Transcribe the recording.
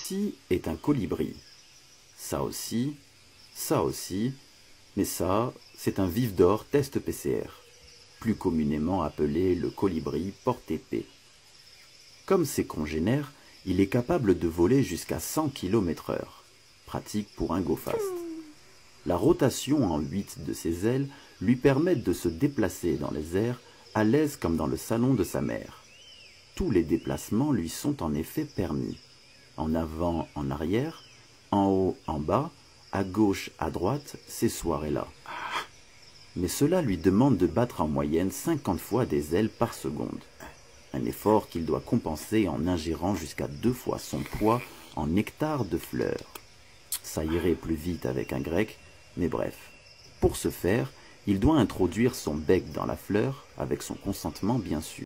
petit est un colibri. Ça aussi, mais ça, c'est un vif d'or test PCR, plus communément appelé le colibri porte-épée. Comme ses congénères, il est capable de voler jusqu'à 100 km/h, pratique pour un go fast. La rotation en 8 de ses ailes lui permet de se déplacer dans les airs à l'aise comme dans le salon de sa mère. Tous les déplacements lui sont en effet permis. En avant, en arrière, en haut, en bas, à gauche, à droite, s'esseoir et là. Mais cela lui demande de battre en moyenne 50 fois des ailes par seconde. Un effort qu'il doit compenser en ingérant jusqu'à 2 fois son poids en nectar de fleurs. Ça irait plus vite avec un grec, mais bref. Pour ce faire, il doit introduire son bec dans la fleur, avec son consentement bien sûr.